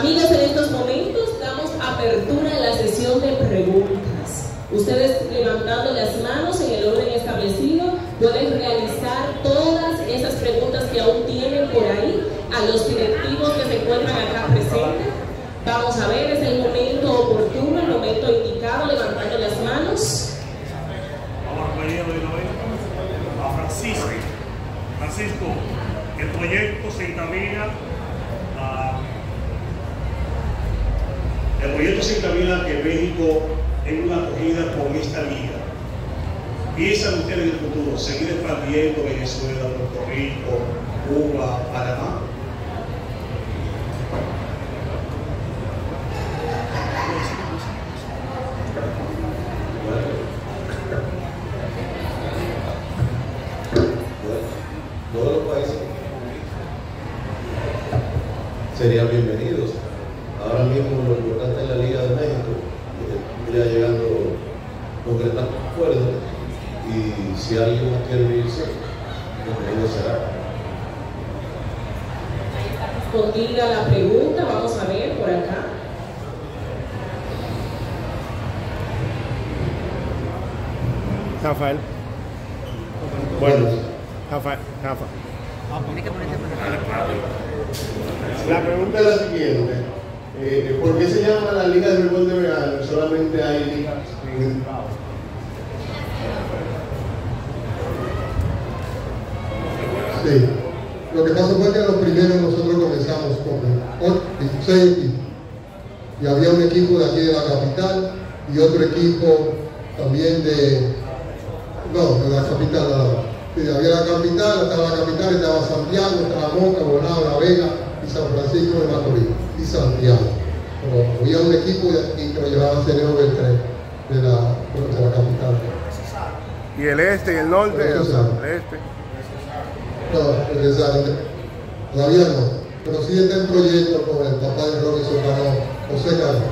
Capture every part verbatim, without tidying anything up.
Amigos, en estos momentos damos apertura a la sesión de preguntas. Ustedes, levantando las manos en el orden establecido, pueden realizar todas esas preguntas que aún tienen por ahí a los directivos que se encuentran acá presentes. Vamos a ver, es el momento oportuno, el momento indicado, levantando las manos. Vamos a pedir a Francisco. Francisco, el proyecto se encamina a... El proyecto se encamina a que México tenga una acogida con esta liga. ¿Piensan ustedes en el futuro seguir expandiendo Venezuela, Puerto Rico, Cuba, Panamá? Todos los países serían bienvenidos. Ahora mismo lo importante es la Liga de México, que ya llegando concretar acuerdos, y si alguien más quiere irse, bienvenido será. Respondida la pregunta, vamos a ver por acá. Rafael. Bueno, Rafael, Rafa. La pregunta es la siguiente. Eh, ¿Por qué se llama la Liga de Béisbol de Verano? Solamente hay ligas. Sí. Lo que pasa fue que los primeros nosotros comenzamos con seis equipos. Y había un equipo de aquí de la capital y otro equipo también de... No, de la capital nada más. Sí, había la capital, estaba la capital, estaba Santiago, estaba Moca, Bonao, La Vega y San Francisco de Macorís y Santiago. Pero había un equipo de aquí que lo llevaba Ceneo Beltrán de la, de la capital. Y el este y el norte, el este. No, exactamente. Todavía no. Pero sí está en proyecto con el papá de Robinson Cano, José Carlos.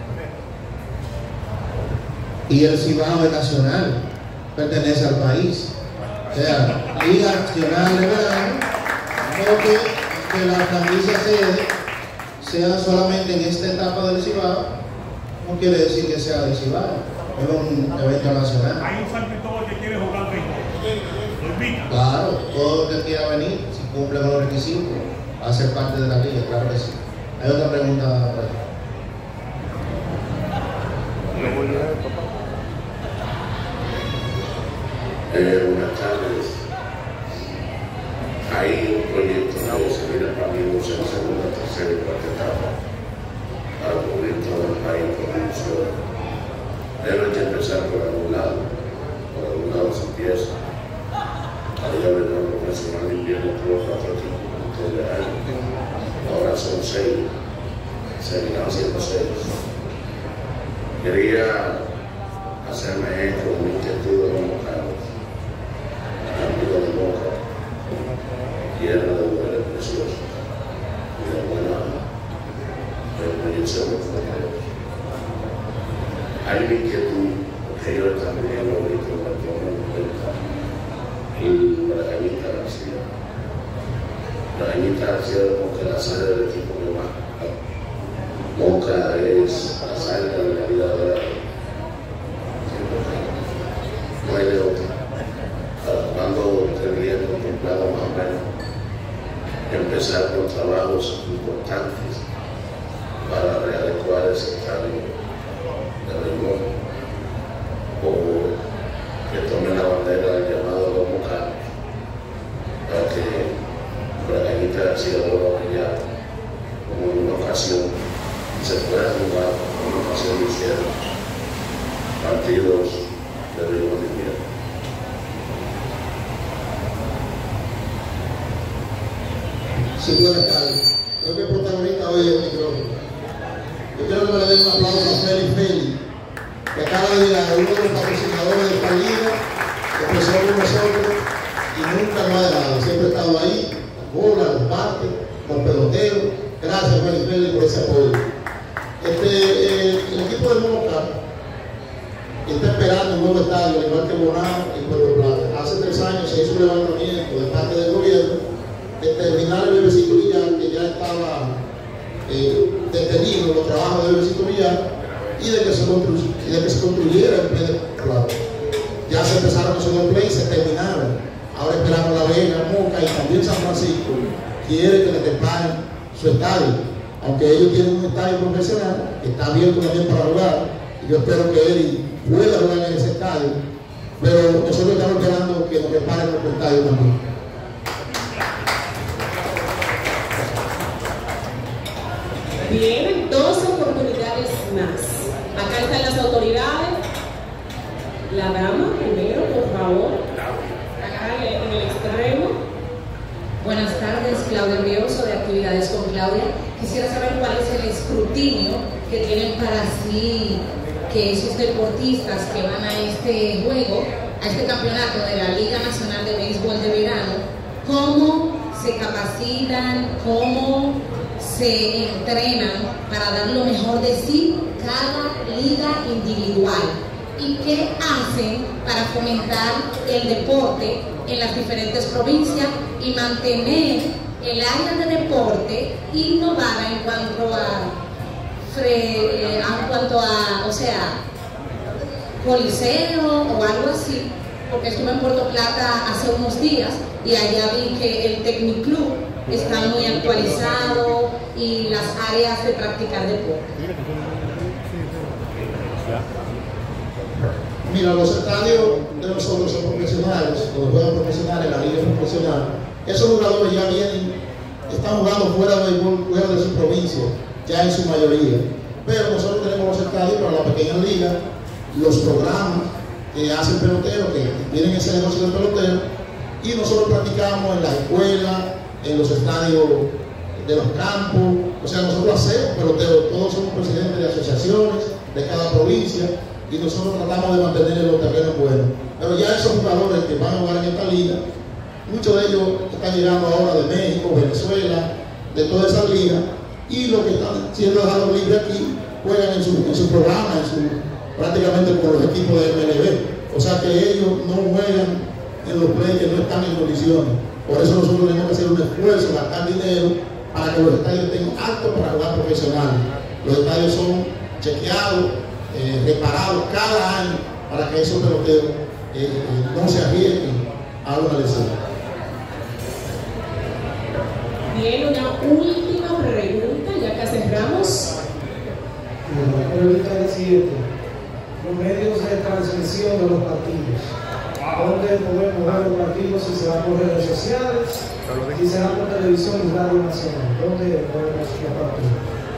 Y el Cibao es nacional, pertenece al país. O sea, Liga Nacional de Verano, no que, que la franquicia sede sea solamente en esta etapa del Cibao, no quiere decir que sea del Cibao, es un evento nacional. Hay un San Cristóbal que quiere jugar béisbol. Lo invita. Claro, todo el que quiera venir, si cumple con los requisitos, va a ser parte de la liga, claro que sí. Hay otra pregunta por ahí. Eh, buenas tardes. Hay un proyecto de seguir expandiéndose en segunda, tercera y cuarta etapa para cubrir todo el país con producción. Deben de empezar por algún lado, por algún lado se empieza. Ahí ya vendrá un profesional de invierno por los cuatro equipos de año. Ahora son seis, seguirán siendo seis. Quería hacerme eco de mi inquietud de los mocanos. Amigo de Moca, tierra de mujeres preciosas y de buena proyección de futuro. Hay una inquietud, porque yo también lo he visto en el entorno de Moca, y Braganita García. Braganita García de Moca es la sede del equipo que más. Moca es la sede de la vida de la. No hay de otra. Cuando tendría contemplado más o menos empezar con trabajos importantes para readecuar ese estadio de béisbol, o que tomen la bandera del llamado de los mocanos para que Braganita García vuelva a brillar como en una ocasión se pueda jugar, como en una ocasión lo hicieron, partidos de béisbol de invierno. Sí, buenas tardes. Creo que el protagonista hoy es el micrófono. Yo quiero que me le den un aplauso a Félix Félix, que acaba de llegar a uno de los patrocinadores de esta liga, que empezó con nosotros y nunca nos ha dejado. Siempre ha estado ahí, las bolas, los parques, los peloteros. Gracias, Félix Félix, por ese apoyo. Este, el, el equipo de Moca está esperando un nuevo estadio, al igual que Bonao y Puerto Plata. Hace tres años se hizo un levantamiento de parte del gobierno de terminar el bebecito Villar, que ya estaba eh, detenido los trabajos de Luisito Villar y de que se, constru y de que se construyera el play de Claudia. Ya se empezaron esos dos plays, se terminaron. Ahora esperamos La Vega, Moca y también San Francisco quiere que le reparen su estadio, aunque ellos tienen un estadio profesional que está abierto también para jugar, y yo espero que Eri pueda jugar en ese estadio, pero nosotros estamos esperando que nos reparen nuestro estadio también. Bien, dos oportunidades más. Acá están las autoridades. La dama, primero, por favor. Acá en el extremo. Buenas tardes, Claudia Rioso, de Actividades con Claudia. Quisiera saber cuál es el escrutinio que tienen para sí que esos deportistas que van a este juego, a este campeonato de la Liga Nacional de Béisbol de Verano, cómo se capacitan, cómo se entrenan para dar lo mejor de sí cada liga individual y qué hacen para fomentar el deporte en las diferentes provincias y mantener el área de deporte innovada en cuanto a, fre, en cuanto a, o sea, coliseo o algo así, porque estuve en Puerto Plata hace unos días y allá vi que el Tecniclub está muy actualizado y las áreas de practicar deporte. Mira, los estadios de nosotros son profesionales, los juegos profesionales, la liga es profesional. Esos jugadores ya vienen, están jugando fuera del fuera de su provincia, ya en su mayoría. Pero nosotros tenemos los estadios para la pequeña liga, los programas que hacen peloteros, que tienen ese negocio de pelotero, y nosotros practicamos en la escuela, en los estadios de los campos. O sea, nosotros hacemos peloteros, todos somos presidentes de asociaciones de cada provincia y nosotros tratamos de mantener los terrenos buenos. Pero ya esos jugadores que van a jugar en esta liga, muchos de ellos están llegando ahora de México, Venezuela, de todas esas ligas, y los que están siendo dejados libres aquí juegan en su, en su programa, en su, prácticamente con los equipos de M L B. O sea que ellos no juegan en los plays que no están en condiciones. Por eso nosotros tenemos que hacer un esfuerzo, gastar dinero para que los estadios estén aptos para jugar profesionales. Los estadios son chequeados, eh, reparados cada año para que esos peloteros eh, eh, no se arriesguen a una lesión. Bien, una última pregunta, ya que cerramos. La pregunta es la siguiente: los medios de transmisión de los partidos, ¿dónde podemos ver los partidos? Si se va por redes sociales, si se va por televisión y radio nacional, ¿dónde podemos ver los partidos?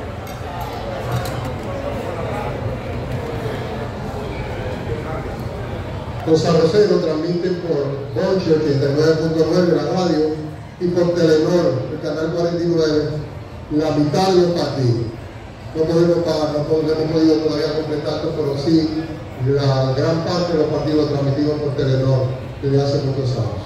Los arroceros transmiten por Bonche ochenta y nueve punto nueve, la radio, y por Telenor, el canal cuarenta y nueve, la mitad de los partidos. No podemos, no hemos podido todavía completarlo, pero sí, la gran parte de los partidos los transmitimos por Telenor desde hace muchos años.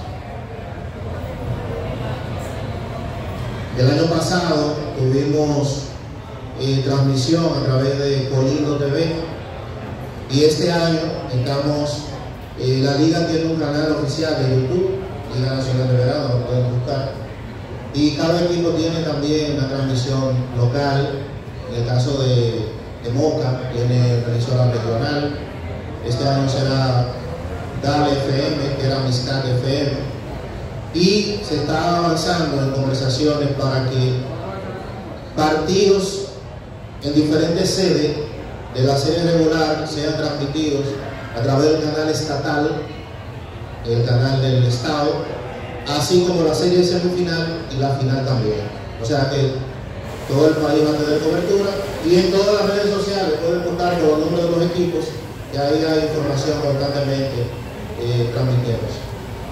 El año pasado tuvimos eh, transmisión a través de Colindo T V y este año estamos, eh, la liga tiene un canal oficial de YouTube, Liga Nacional de Verano, lo pueden buscar, y cada equipo tiene también una transmisión local. En el caso de, de Moca tiene transmisión regional, este año será Dale F M, que era Amistad F M, y se está avanzando en conversaciones para que partidos en diferentes sedes de la serie regular sean transmitidos a través del canal estatal, el canal del estado, así como la serie semifinal y la final también. O sea que todo el país va a tener cobertura, y en todas las redes sociales pueden buscar por los nombres de los equipos, que ahí hay información constantemente eh, transmitiéndose.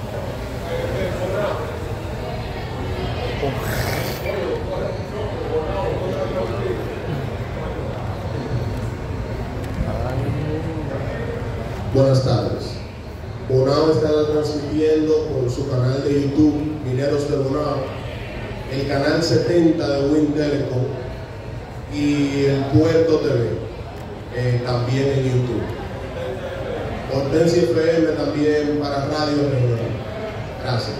Buenas tardes. Bonao estará transmitiendo por su canal de YouTube, Mineros de Bonao, el canal setenta de Win Telecom y el Puerto T V, eh, también en YouTube. Hortensia F M también para Radio Regional. Gracias.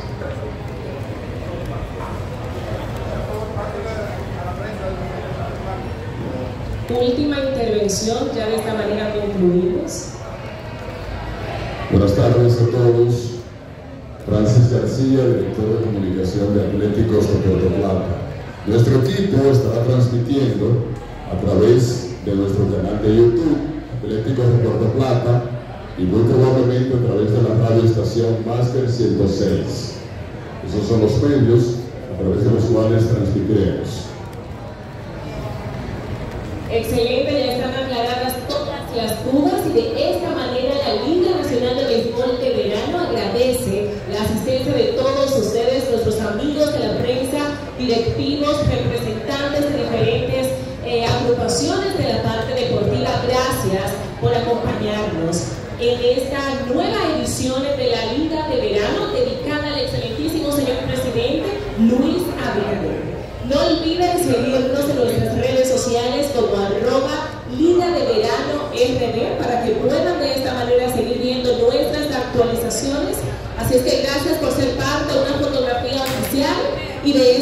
última intervención, ya de esta manera concluimos. Buenas tardes a todos. Francis García, director de comunicación de Atléticos de Puerto Plata. Nuestro equipo estará transmitiendo a través de nuestro canal de YouTube, Atléticos de Puerto Plata, y muy probablemente a través de la radio estación Máster ciento seis. Esos son los medios a través de los cuales transmitiremos. Excelente, ya están aclaradas todas las dudas y de esta manera la Liga Nacional de Béisbol de Verano agradece la asistencia de todos ustedes, nuestros amigos de la prensa, directivos, representantes de diferentes eh, agrupaciones de la parte deportiva. Gracias por acompañarnos en esta nueva edición de la Liga de Verano dedicada al excelentísimo señor presidente Luis Abinader. No olviden seguirnos en nuestras redes sociales como arroba Liga de Verano R D para que puedan de esta manera seguir viendo nuestras actualizaciones. Así es que gracias por ser parte de una fotografía oficial y de